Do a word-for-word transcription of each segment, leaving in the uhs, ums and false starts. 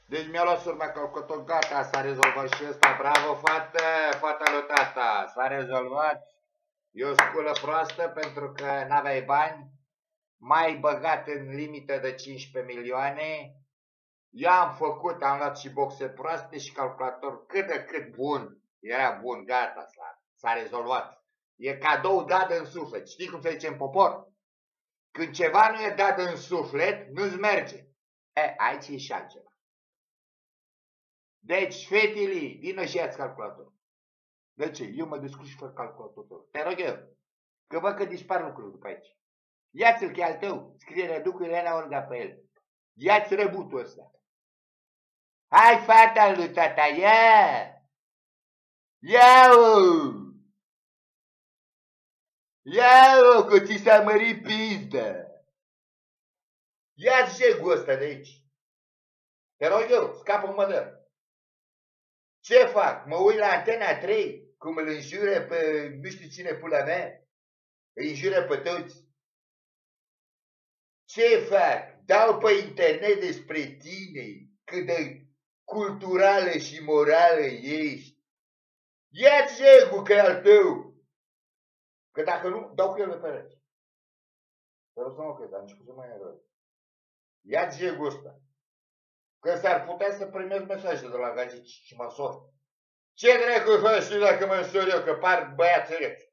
Deci mi-a luat surma calculator, gata, s-a rezolvat și ăsta, bravo fată, fata lui tata, s-a rezolvat. E o sculă proastă pentru că n-aveai bani, m-ai băgat în limită de cincisprezece milioane, eu am făcut, am luat și boxe proaste și calculator cât de cât bun, era bun, gata, s-a rezolvat. E cadou dat în suflet, știi cum se zice în popor? Când ceva nu e dat în suflet, nu-ți merge. E, aici e și altceva. Deci, fetele, vină și ia-ți calculator. De ce? Eu mă descurc și fără calculator. Te rog eu, că văd că dispar lucruri după aici. Ia-ți-l, că e al tău. Scrie Răducu Elena Olga pe el. Ia-ți răbutul ăsta. Hai, fata lui tata, ia! Ia-o! Ia-o, că ți s-a mărit pizdă. Ia-ți jegul ăsta de aici. Te rog eu, scapă-mă de el. Ce fac? Mă uit la Antena trei, cum îl înjură pe nu știu cine pula mea? Îi înjură pe toți. Ce fac? Dau pe internet despre tine, cât de culturală și morală ești. Ia-ți jegul, că e al tău. Că dacă nu, dau cu el pe pereți. Te rog să mă crezi, am început să mai rău. Ia-ți jegul ăsta. Că s-ar putea să primesc mesaje de la gazici și mă însor. Ce dracu faci tu dacă mă însor eu, că par băiață reț?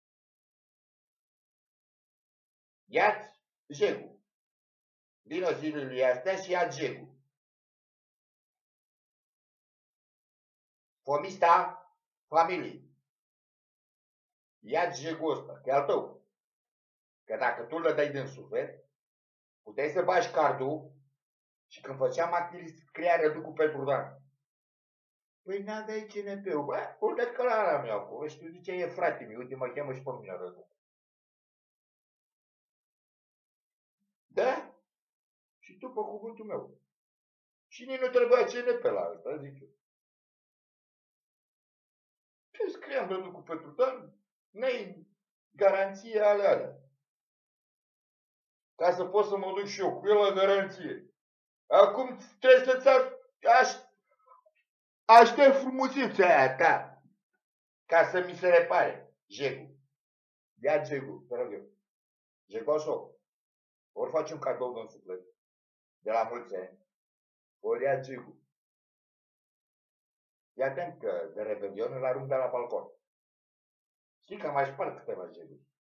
Ia-ți jegul. Vino zilele astea și ia-ți jegul. Fomista familiei. Ia-ți jegul ăsta, că e al tău. Că dacă tu le dai din suflet, puteai să bagi cardul și când făceam activist, scria Răducu pentru Dan. Păi n-aveai C N P-ul, bă, urcă călara mea acolo și tu zicea, e frate mi, uite, mă cheamă și pe mine Răducu. Da? Și tu pe cuvântul meu. Și nici nu trebuia C N P la asta, zic eu. Ce scriam Răducu pentru Dan? N-ai garanție alea alea. Ca să pot să mă duc și eu cu el la garanție. Acum trebuie să-ți aș... aștept frumusețea aia ta. Ca să mi se repare jegul. Ia jegul, te rog eu. Jegoso, ori faci un cadou de-n suflet, de la mulți ani, ori ia jegul. Fii atent că de Revelion îl arunc de la balcon. Știi că mai spart câteva jeguri.